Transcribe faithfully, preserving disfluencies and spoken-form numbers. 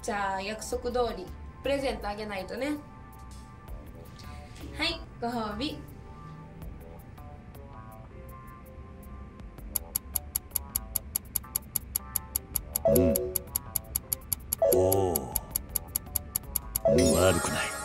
じゃあ約束通りプレゼントあげないとね。はい、ご褒美。 うん。おお、悪くない。